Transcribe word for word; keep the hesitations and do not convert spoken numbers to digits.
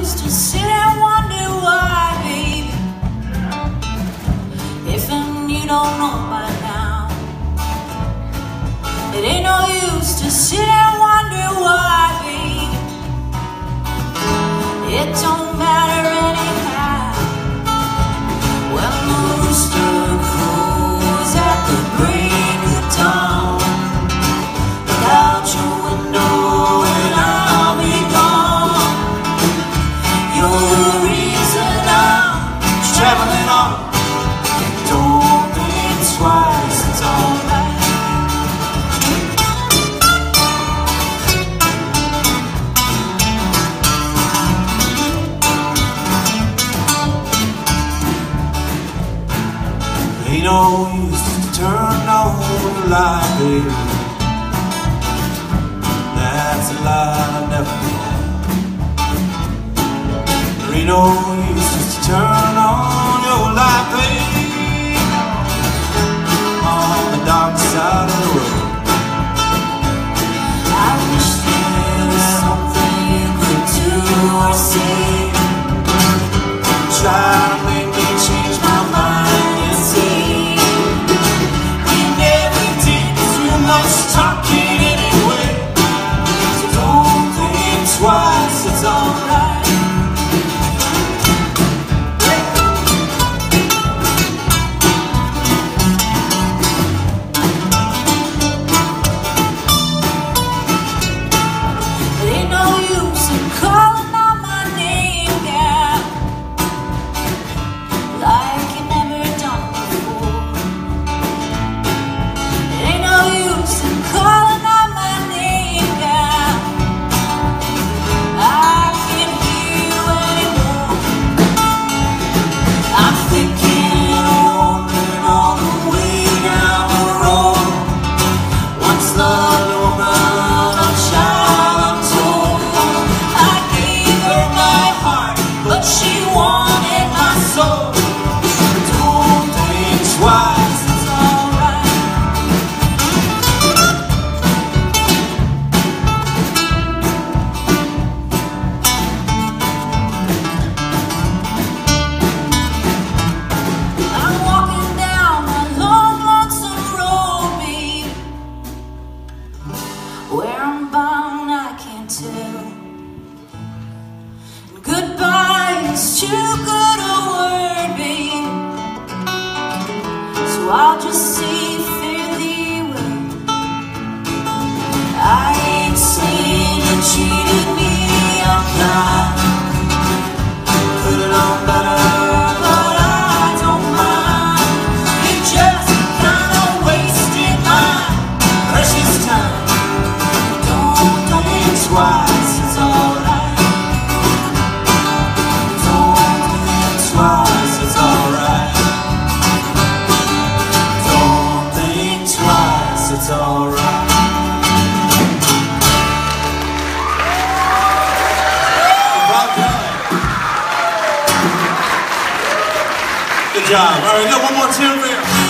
use to sit and wonder why, baby. If and you don't know by now, it ain't no use to sit and wonder why, baby. It don't matter anyhow. When the rooster crows at the break of dawn, look out your window and I'll be gone. You're the reason I'm traveling on. Don't think twice, it's alright. Ain't no use to turn on the light, baby. That's a lie I never know. There ain't no use to turn on your light, baby, on the dark side of the road. I wish there was something you could do or say. Try to make me change my mind, you see. We never did too much talking anyway, so don't think twice, it's alright. It ain't no use in calling out my name, girl, like you never done before. It ain't no use in calling out my name, girl. I can't hear you anymore. I'm thinking of woman on the way down the road. Once loved a woman, a child I'm told. I gave her my heart, but she wanted my soul. Don't think twice, it's alright. I'm walking down a long, lonesome road, babe. Where I'm bound, I can't tell. Goodbye is too good a word, babe, so I'll just say fare thee well. I ain't saying you cheated me, I'm not. Could've known better, but I don't mind. You just kinda wasted my precious time. Don't think twice, it's alright. Don't think twice, it's alright. Don't think twice, it's alright. Good job. All right, we got one more tune for you.